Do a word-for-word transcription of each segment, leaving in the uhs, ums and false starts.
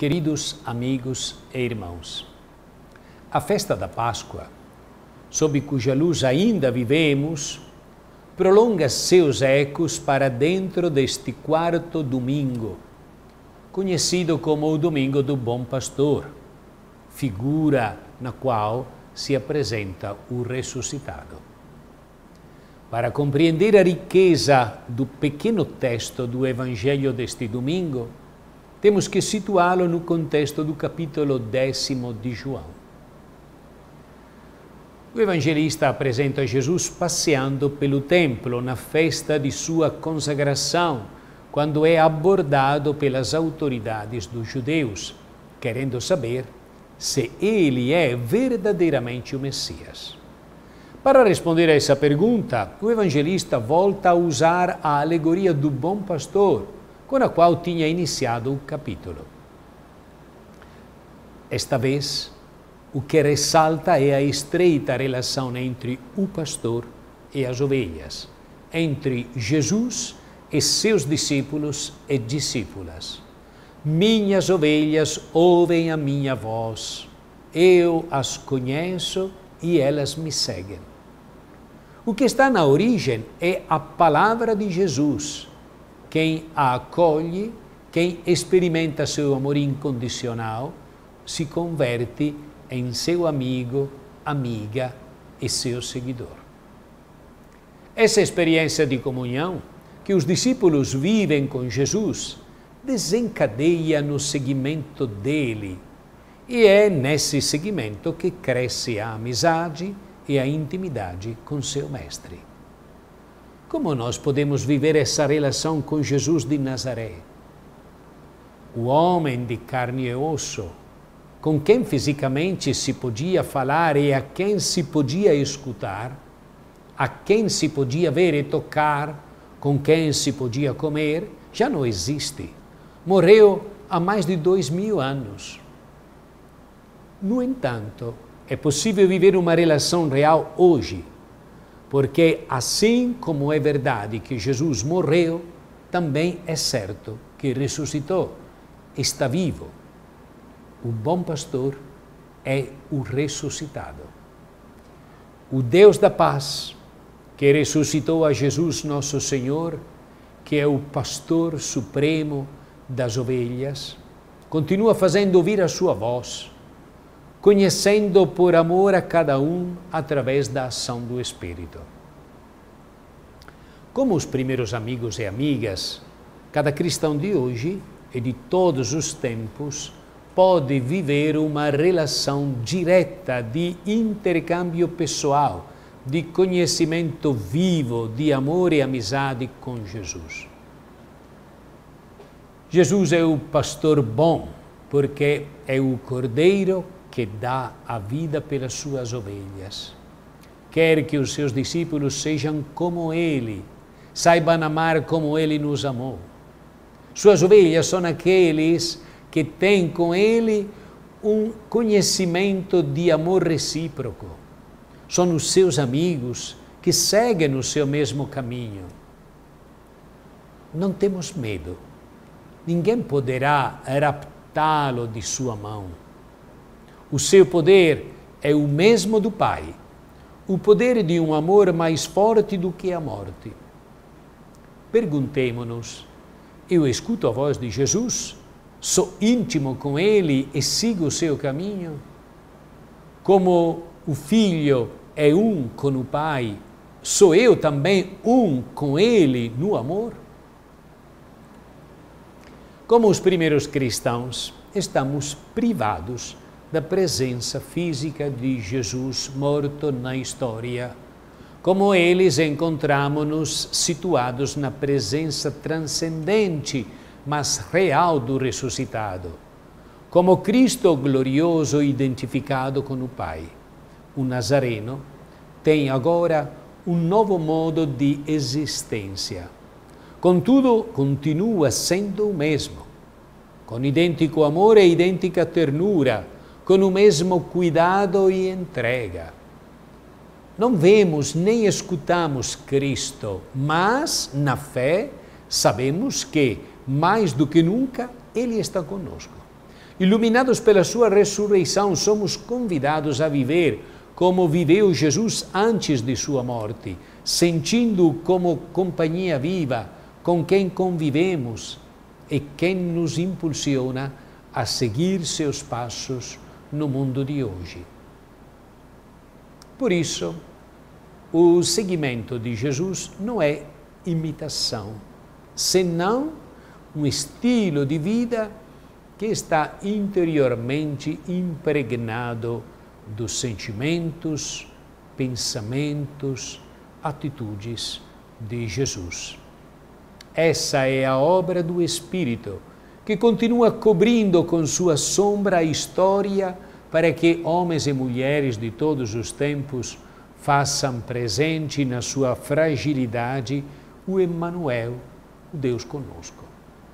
Queridos amigos e irmãos, a festa da Páscoa, sob cuja luz ainda vivemos, prolonga seus ecos para dentro deste quarto domingo, conhecido como o Domingo do Bom Pastor, figura na qual se apresenta o ressuscitado. Para compreender a riqueza do pequeno texto do Evangelho deste domingo, temos que situá-lo no contexto do capítulo décimo de João. O evangelista apresenta Jesus passeando pelo templo na festa de sua consagração, quando é abordado pelas autoridades dos judeus, querendo saber se ele é verdadeiramente o Messias. Para responder a essa pergunta, o evangelista volta a usar a alegoria do bom pastor, com a qual tinha iniciado o capítulo. Esta vez, o que ressalta é a estreita relação entre o pastor e as ovelhas, entre Jesus e seus discípulos e discípulas. Minhas ovelhas ouvem a minha voz, eu as conheço e elas me seguem. O que está na origem é a palavra de Jesus. Quem a acolhe, quem experimenta seu amor incondicional, se converte em seu amigo, amiga e seu seguidor. Essa experiência de comunhão que os discípulos vivem com Jesus desencadeia no seguimento dele, e é nesse seguimento que cresce a amizade e a intimidade com seu mestre. Como nós podemos viver essa relação com Jesus de Nazaré? O homem de carne e osso, com quem fisicamente se podia falar e a quem se podia escutar, a quem se podia ver e tocar, com quem se podia comer, já não existe. Morreu há mais de dois mil anos. No entanto, é possível viver uma relação real hoje, porque assim como é verdade que Jesus morreu, também é certo que ressuscitou, está vivo. O bom pastor é o ressuscitado. O Deus da paz, que ressuscitou a Jesus nosso Senhor, que é o pastor supremo das ovelhas, continua fazendo ouvir a sua voz, conhecendo por amor a cada um através da ação do Espírito. Como os primeiros amigos e amigas, cada cristão de hoje e de todos os tempos pode viver uma relação direta de intercâmbio pessoal, de conhecimento vivo, de amor e amizade com Jesus. Jesus é o pastor bom, porque é o cordeiro que dá a vida pelas suas ovelhas. Quer que os seus discípulos sejam como ele, saibam amar como ele nos amou. Suas ovelhas são aqueles que têm com ele um conhecimento de amor recíproco. São os seus amigos que seguem o seu mesmo caminho. Não temos medo. Ninguém poderá raptá-lo de sua mão. O seu poder é o mesmo do Pai, o poder de um amor mais forte do que a morte. Perguntemo-nos, eu escuto a voz de Jesus? Sou íntimo com Ele e sigo o seu caminho? Como o Filho é um com o Pai, sou eu também um com Ele no amor? Como os primeiros cristãos, estamos privados da presença física de Jesus morto na história. Como eles, encontramos-nos situados na presença transcendente, mas real do ressuscitado. Como Cristo glorioso identificado com o Pai, o Nazareno tem agora um novo modo de existência. Contudo, continua sendo o mesmo, com idêntico amor e idêntica ternura, com o mesmo cuidado e entrega. Não vemos nem escutamos Cristo, mas, na fé, sabemos que, mais do que nunca, Ele está conosco. Iluminados pela sua ressurreição, somos convidados a viver como viveu Jesus antes de sua morte, sentindo como companhia viva com quem convivemos e quem nos impulsiona a seguir seus passos no mundo de hoje. Por isso, o seguimento de Jesus não é imitação, senão um estilo de vida que está interiormente impregnado dos sentimentos, pensamentos, atitudes de Jesus. Essa é a obra do Espírito, que continua cobrindo com sua sombra a história para que homens e mulheres de todos os tempos façam presente na sua fragilidade o Emmanuel, o Deus conosco.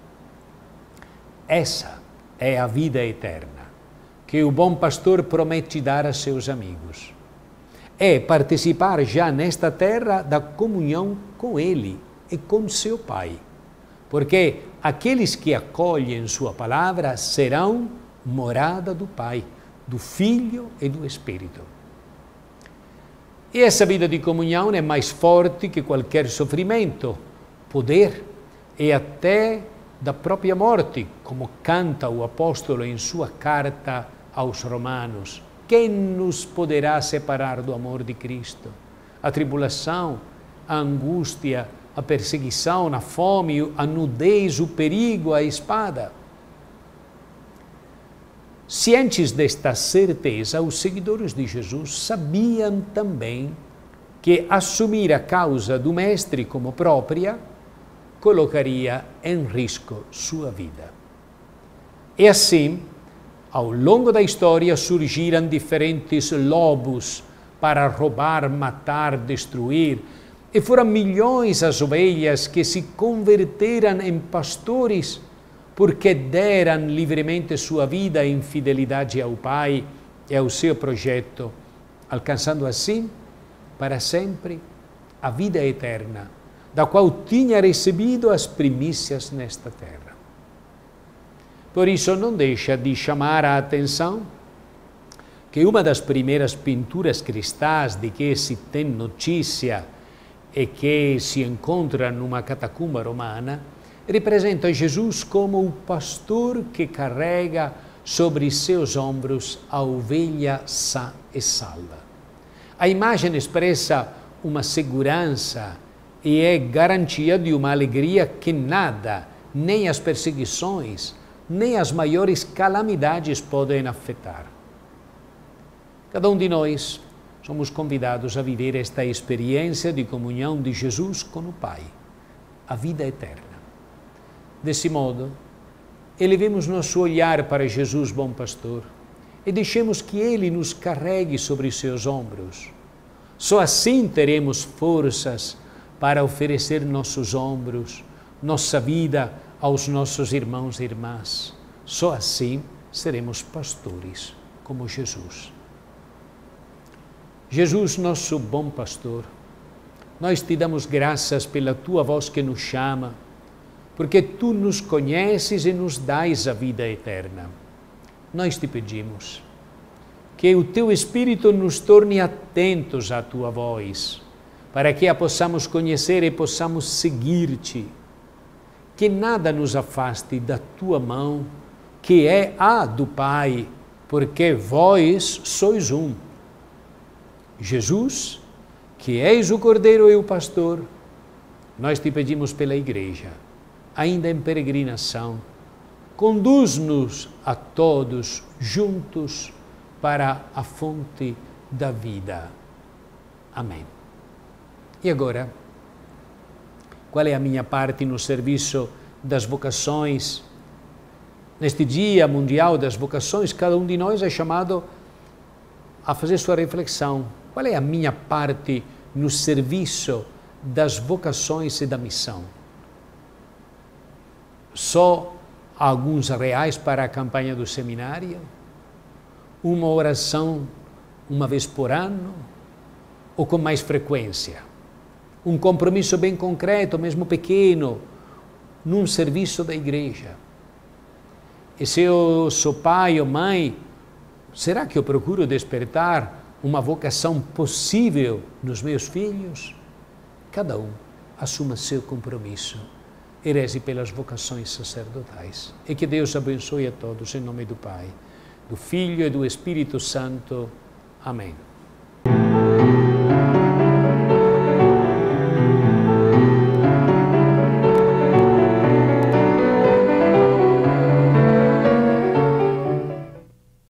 Essa é a vida eterna que o bom pastor promete dar a seus amigos. É participar já nesta terra da comunhão com Ele e com seu Pai, porque aqueles que acolhem sua palavra serão morada do Pai, do Filho e do Espírito. E essa vida de comunhão é mais forte que qualquer sofrimento, poder e até da própria morte, como canta o apóstolo em sua carta aos Romanos. Quem nos poderá separar do amor de Cristo? A tribulação, a angústia, a perseguição, a fome, a nudez, o perigo, a espada. Cientes desta certeza, os seguidores de Jesus sabiam também que assumir a causa do Mestre como própria colocaria em risco sua vida. E assim, ao longo da história surgiram diferentes lobos para roubar, matar, destruir, e foram milhões as ovelhas que se converteram em pastores porque deram livremente sua vida em fidelidade ao Pai e ao seu projeto, alcançando assim, para sempre, a vida eterna, da qual tinha recebido as primícias nesta terra. Por isso, não deixa de chamar a atenção que uma das primeiras pinturas cristãs de que se tem notícia e que se encontra numa catacumba romana, representa Jesus como o pastor que carrega sobre seus ombros a ovelha sã e salva. A imagem expressa uma segurança e é garantia de uma alegria que nada, nem as perseguições, nem as maiores calamidades podem afetar. Cada um de nós somos convidados a viver esta experiência de comunhão de Jesus com o Pai, a vida eterna. Desse modo, elevemos nosso olhar para Jesus, bom pastor, e deixemos que Ele nos carregue sobre seus ombros. Só assim teremos forças para oferecer nossos ombros, nossa vida aos nossos irmãos e irmãs. Só assim seremos pastores como Jesus. Jesus, nosso bom pastor, nós te damos graças pela tua voz que nos chama, porque tu nos conheces e nos dás a vida eterna. Nós te pedimos que o teu Espírito nos torne atentos à tua voz, para que a possamos conhecer e possamos seguir-te. Que nada nos afaste da tua mão, que é a do Pai, porque vós sois um. Jesus, que és o Cordeiro e o Pastor, nós te pedimos pela Igreja, ainda em peregrinação, conduz-nos a todos juntos para a fonte da vida. Amém. E agora, qual é a minha parte no serviço das vocações? Neste Dia Mundial das Vocações, cada um de nós é chamado a fazer sua reflexão. Qual é a minha parte no serviço das vocações e da missão? Só alguns reais para a campanha do seminário? Uma oração uma vez por ano? Ou com mais frequência? Um compromisso bem concreto, mesmo pequeno, num serviço da igreja? E se eu sou pai ou mãe, será que eu procuro despertar uma vocação possível nos meus filhos? Cada um assuma seu compromisso e reze pelas vocações sacerdotais. E que Deus abençoe a todos, em nome do Pai, do Filho e do Espírito Santo. Amém.